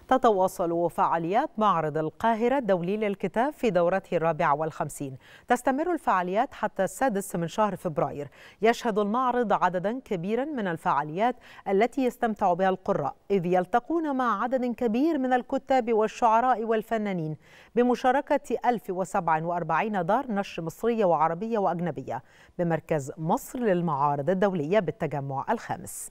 تتواصل فعاليات معرض القاهرة الدولي للكتاب في دورته 54. تستمر الفعاليات حتى 6 من شهر فبراير. يشهد المعرض عددا كبيرا من الفعاليات التي يستمتع بها القراء، إذ يلتقون مع عدد كبير من الكتاب والشعراء والفنانين بمشاركة 1047 دار نشر مصرية وعربية وأجنبية بمركز مصر للمعارض الدولية بالتجمع الخامس.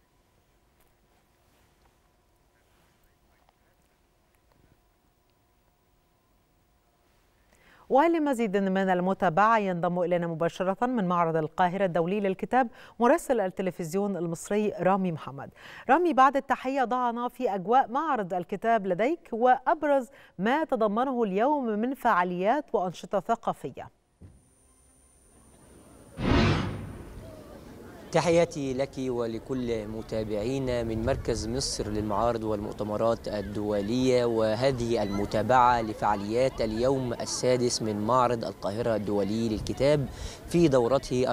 ولمزيد من المتابعة ينضم إلينا مباشرة من معرض القاهرة الدولي للكتاب مراسل التلفزيون المصري رامي محمد. رامي، بعد التحية ضعنا في أجواء معرض الكتاب لديك وأبرز ما تضمنه اليوم من فعاليات وأنشطة ثقافية. تحياتي لك ولكل متابعينا من مركز مصر للمعارض والمؤتمرات الدولية، وهذه المتابعة لفعاليات اليوم السادس من معرض القاهرة الدولي للكتاب في دورته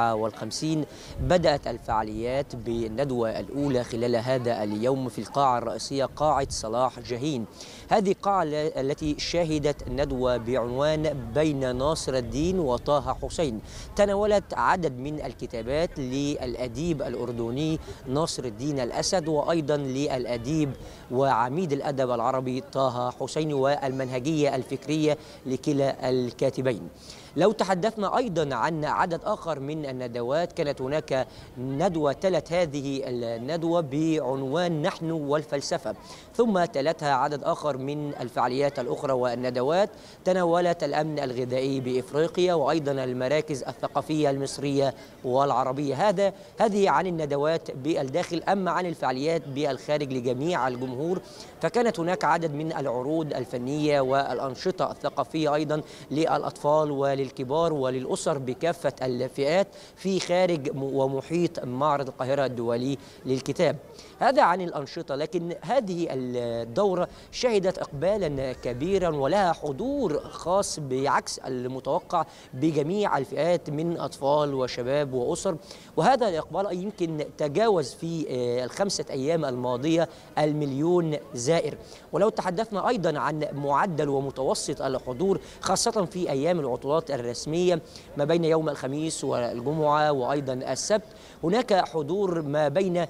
54. بدأت الفعاليات بالندوة الأولى خلال هذا اليوم في القاعة الرئيسية، قاعة صلاح جاهين. هذه القاعة التي شهدت ندوة بعنوان بين ناصر الدين وطه حسين، تناولت عدد من الكتابات للأديب الأردني ناصر الدين الأسد، وأيضا للأديب وعميد الأدب العربي طه حسين، والمنهجية الفكرية لكلا الكاتبين. لو تحدثنا أيضا عن عدد آخر من الندوات، كانت هناك ندوة تلت هذه الندوة بعنوان نحن والفلسفة، ثم تلتها عدد آخر من الفعاليات الأخرى والندوات تناولت الأمن الغذائي بإفريقيا، وأيضا المراكز الثقافية المصرية والعربية. هذه عن الندوات بالداخل. أما عن الفعاليات بالخارج لجميع الجمهور، فكانت هناك عدد من العروض الفنية والأنشطة الثقافية أيضا للأطفال وللكبار وللأسر بكافة الفئات في خارج ومحيط معرض القاهرة الدولي للكتاب. هذا عن الأنشطة، لكن هذه الدورة شهدت إقبالا كبيرا ولها حضور خاص بعكس المتوقع بجميع الفئات من أطفال وشباب وأسر، وهذا الإقبال يمكن تجاوز في ال5 أيام الماضية 1,000,000 زائر. ولو تحدثنا أيضا عن معدل ومتوسط الحضور خاصة في أيام العطلات الرسمية ما بين يوم الخميس والجمعة وأيضا السبت، هناك حضور ما بين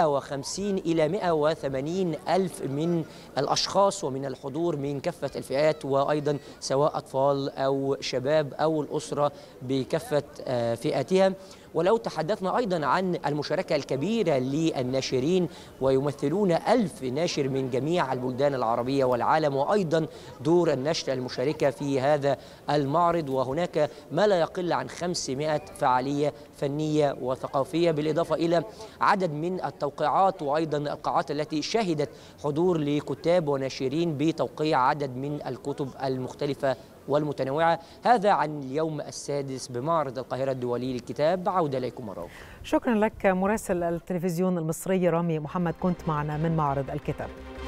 150 إلى 180 ألف من الأشخاص ومن الحضور من كافة الفئات، وأيضا سواء أطفال أو شباب أو الأسرة بكافة فئاتها. ولو تحدثنا أيضا عن المشاركة الكبيرة للناشرين، ويمثلون 1000 ناشر من جميع البلدان العربية والعالم، وأيضا دور النشر المشاركة في هذا المعرض، وهناك ما لا يقل عن 500 فعالية فنية وثقافية، بالإضافة إلى عدد من التوقيعات وأيضا القاعات التي شهدت حضور لكتاب وناشرين بتوقيع عدد من الكتب المختلفة والمتنوعة. هذا عن اليوم السادس بمعرض القاهرة الدولي للكتاب. عودة إليكم مرة أخرى. شكرا لك مراسل التلفزيون المصري رامي محمد، كنت معنا من معرض الكتاب.